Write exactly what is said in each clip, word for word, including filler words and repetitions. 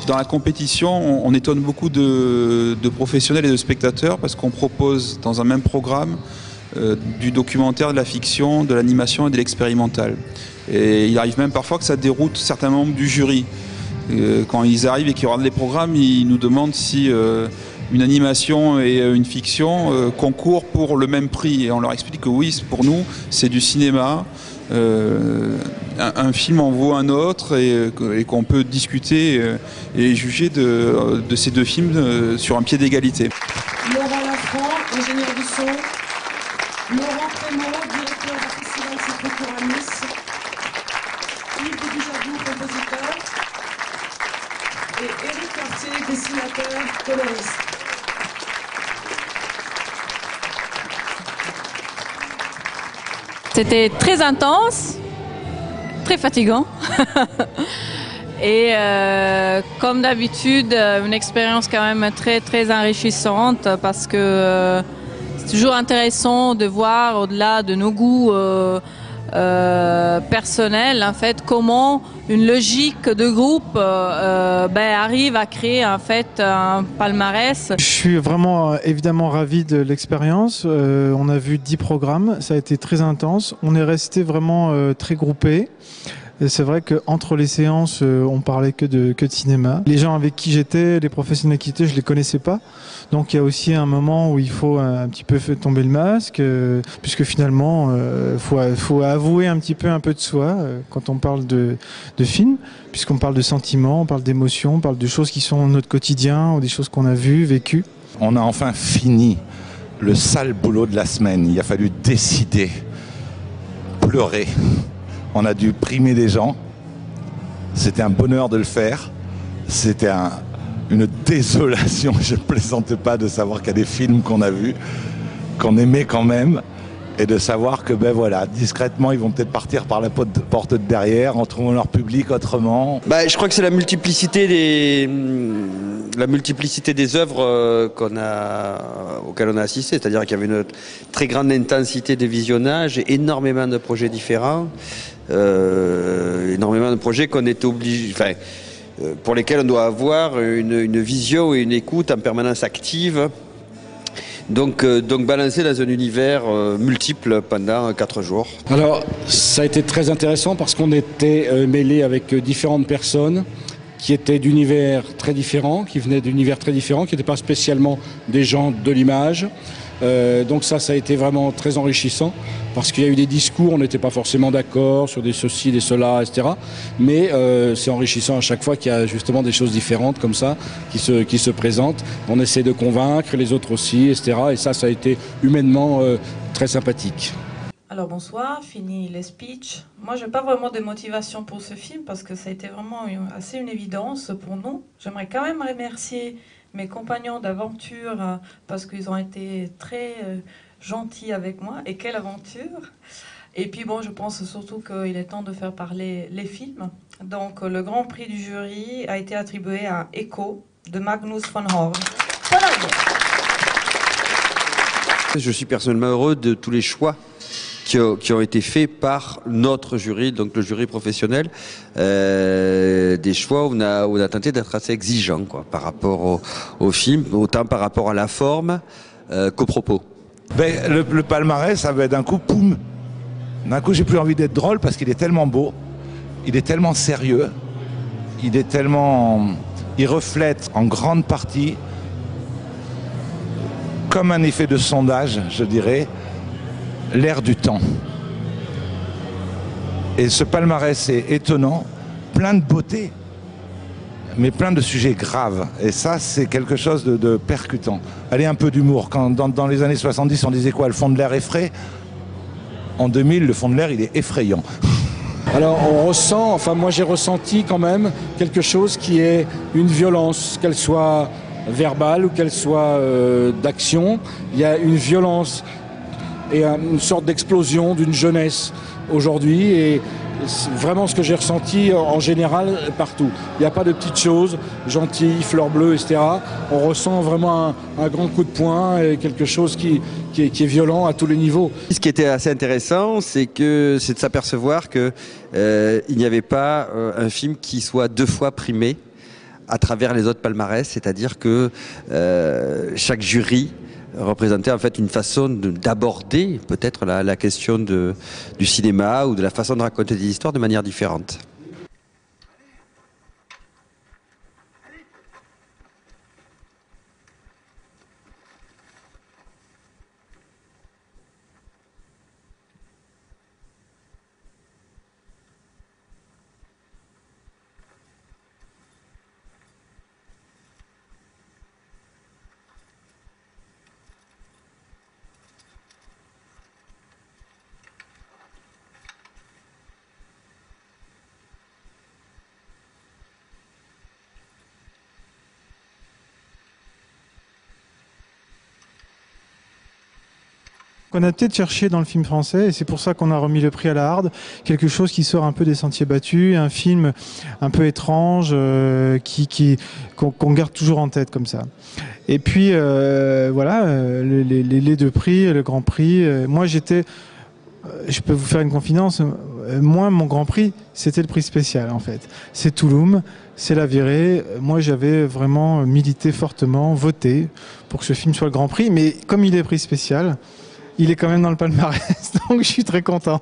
Dans la compétition, on, on étonne beaucoup de, de professionnels et de spectateurs parce qu'on propose dans un même programme euh, du documentaire, de la fiction, de l'animation et de l'expérimental. Et il arrive même parfois que ça déroute certains membres du jury. Euh, quand ils arrivent et qu'ils regardent les programmes, ils nous demandent si euh, une animation et une fiction euh, concourent pour le même prix. Et on leur explique que oui, pour nous, c'est du cinéma. Euh, un, un film en vaut un autre et, et qu'on peut discuter et juger de, de ces deux films sur un pied d'égalité. Laurent Lafranc, ingénieur du son, Laurent Prémaud, directeur du festival Sacré-Cœur à Nice, Yves Dujardou, compositeur, et Éric Cartier, dessinateur, coloriste. C'était très intense, très fatigant et euh, comme d'habitude une expérience quand même très très enrichissante parce que euh, c'est toujours intéressant de voir au-delà de nos goûts euh, euh, personnels en fait comment une logique de groupe euh, ben, arrive à créer en fait un palmarès. Je suis vraiment euh, évidemment ravi de l'expérience. Euh, on a vu dix programmes, ça a été très intense. On est resté vraiment euh, très groupés. Et c'est vrai qu'entre les séances, euh, on parlait que de, que de cinéma. Les gens avec qui j'étais, les professionnels qui étaient, je les connaissais pas. Donc il y a aussi un moment où il faut un, un petit peu faire tomber le masque, euh, puisque finalement, euh, faut, faut avouer un petit peu un peu de soi euh, quand on parle de, de films, puisqu'on parle de sentiments, on parle d'émotions, on parle de choses qui sont notre quotidien ou des choses qu'on a vues, vécues. On a enfin fini le sale boulot de la semaine. Il a fallu décider, pleurer. On a dû primer des gens. C'était un bonheur de le faire. C'était un, une désolation, je ne plaisante pas, de savoir qu'il y a des films qu'on a vus, qu'on aimait quand même, et de savoir que, ben voilà, discrètement, ils vont peut-être partir par la porte de derrière, en trouvant leur public autrement. Bah, je crois que c'est la multiplicité des, la multiplicité des œuvres euh, qu'on a, auxquelles on a assisté. C'est-à-dire qu'il y avait une très grande intensité de visionnage, énormément de projets différents, euh, énormément de projets qu'on était obligé, enfin, euh, pour lesquels on doit avoir une, une vision et une écoute en permanence active. Donc, euh, donc balancé dans un univers euh, multiple pendant quatre jours. Alors, ça a été très intéressant parce qu'on était euh, mêlés avec euh, différentes personnes qui étaient d'univers très différents, qui venaient d'univers très différents, qui n'étaient pas spécialement des gens de l'image. Euh, donc ça, ça a été vraiment très enrichissant parce qu'il y a eu des discours, on n'était pas forcément d'accord sur des ceci, des cela, et cetera. Mais euh, c'est enrichissant à chaque fois qu'il y a justement des choses différentes comme ça qui se, qui se présentent. On essaie de convaincre les autres aussi, et cetera. Et ça, ça a été humainement euh, très sympathique. Alors bonsoir, fini les speeches. Moi, je n'ai pas vraiment de motivation pour ce film parce que ça a été vraiment une, assez une évidence pour nous. J'aimerais quand même remercier mes compagnons d'aventure parce qu'ils ont été très euh, gentils avec moi. Et quelle aventure! Et puis bon, je pense surtout qu'il est temps de faire parler les films. Donc le grand prix du jury a été attribué à Echo de Magnus von Horn. Voilà. Je suis personnellement heureux de tous les choix qui ont, qui ont été faits par notre jury, donc le jury professionnel. Euh, des choix où on a, où on a tenté d'être assez exigeant quoi, par rapport au, au film, autant par rapport à la forme euh, qu'au propos. Ben, le, le palmarès, ça avait d'un coup, poum. D'un coup, j'ai plus envie d'être drôle parce qu'il est tellement beau, il est tellement sérieux, il est tellement... Il reflète en grande partie, comme un effet de sondage, je dirais, l'air du temps. Et ce palmarès est étonnant, plein de beauté, mais plein de sujets graves. Et ça, c'est quelque chose de, de percutant. Allez, un peu d'humour. Quand dans, dans les années soixante-dix, on disait quoi? Le fond de l'air est frais. En deux mille, le fond de l'air, il est effrayant. Alors on ressent, enfin moi j'ai ressenti quand même quelque chose qui est une violence, qu'elle soit verbale ou qu'elle soit euh, d'action. Il y a une violence et une sorte d'explosion d'une jeunesse aujourd'hui et c'est vraiment ce que j'ai ressenti en général partout. Il n'y a pas de petites choses, gentilles, fleurs bleues, et cetera. On ressent vraiment un, un grand coup de poing et quelque chose qui, qui, est, qui est violent à tous les niveaux. Ce qui était assez intéressant, c'est que c'est de s'apercevoir que euh, il n'y avait pas euh, un film qui soit deux fois primé à travers les autres palmarès, c'est-à-dire que euh, chaque jury représentait en fait une façon d'aborder peut-être la, la question de, du cinéma ou de la façon de raconter des histoires de manière différente. On a peut-être cherché dans le film français, et c'est pour ça qu'on a remis le prix à la Harde, quelque chose qui sort un peu des sentiers battus, un film un peu étrange, euh, qui, qui, qu'on, qu'on garde toujours en tête comme ça. Et puis euh, voilà, euh, les, les, les deux prix, le Grand Prix. Euh, moi j'étais, euh, je peux vous faire une confidence, euh, moi mon Grand Prix c'était le prix spécial en fait. C'est Touloum, c'est La Virée. Moi j'avais vraiment milité fortement, voté pour que ce film soit le Grand Prix, mais comme il est prix spécial, il est quand même dans le palmarès, donc je suis très content.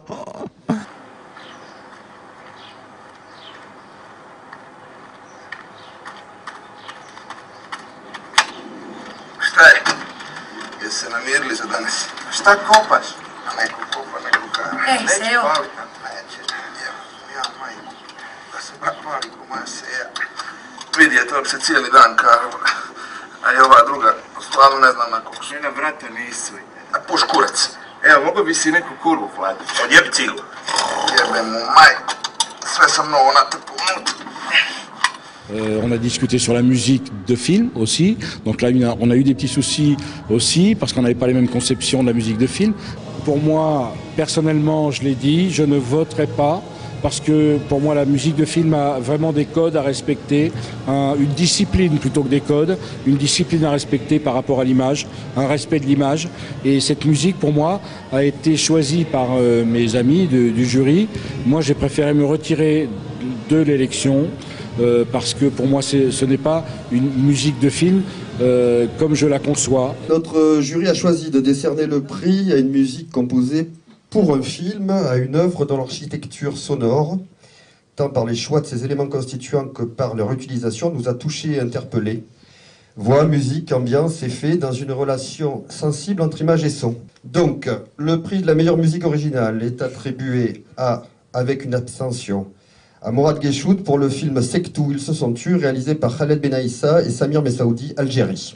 Šta je? Jesi se namirili za danas? Šta kopaš? A neko kopa, neko kara. Ej, Seo. Palit na neće. Evo, ja majku. Da se brak pali ko moja seja. Vidi je to se cijeli dan karo. A i ova druga, stvarno ne znam na koliko. Njega vrata nisu. A puš kurac. Evo, mogo bi si neku kurvu platiti. Odjebi ciglu. Jebe mu majku. Sve sam novo natrpu unutra. Euh, on a discuté sur la musique de film aussi, donc là on a eu des petits soucis aussi parce qu'on n'avait pas les mêmes conceptions de la musique de film. Pour moi, personnellement, je l'ai dit, je ne voterai pas parce que pour moi la musique de film a vraiment des codes à respecter, un, une discipline plutôt que des codes, une discipline à respecter par rapport à l'image, un respect de l'image. Et cette musique pour moi a été choisie par euh, mes amis de, du jury. Moi j'ai préféré me retirer de l'élection. Euh, parce que pour moi ce n'est pas une musique de film euh, comme je la conçois. Notre jury a choisi de décerner le prix à une musique composée pour un film, à une œuvre dont l'architecture sonore, tant par les choix de ses éléments constituants que par leur utilisation, nous a touchés et interpellés. Voix, musique, ambiance, effet, dans une relation sensible entre image et son. Donc, le prix de la meilleure musique originale est attribué à, avec une abstention, à Morad Gueshoud pour le film Sectou, ils se sont tus, réalisé par Khaled Benaïssa et Samir Messaoudi, Algérie.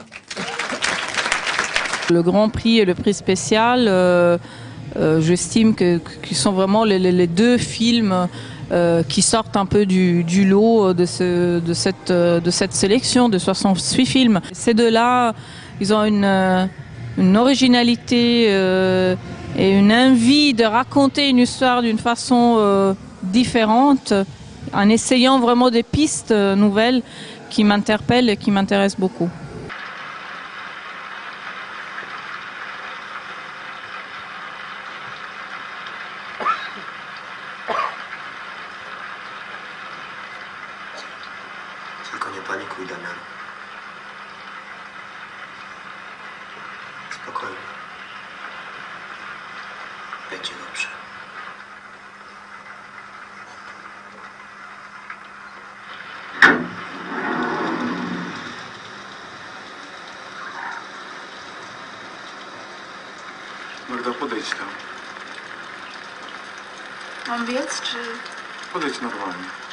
Le Grand Prix et le prix spécial, euh, euh, j'estime que qu'ils sont vraiment les, les deux films euh, qui sortent un peu du, du lot de, ce, de, cette, de cette sélection de soixante-huit films. Ces deux-là, ils ont une, une originalité euh, et une envie de raconter une histoire d'une façon euh, différente, en essayant vraiment des pistes nouvelles qui m'interpellent et qui m'intéressent beaucoup. Tylko nie panikuj, Damian. Spokojnie. Będzie dobrze. Magda, podejdź tam. Mam biec, czy... Podejdź normalnie.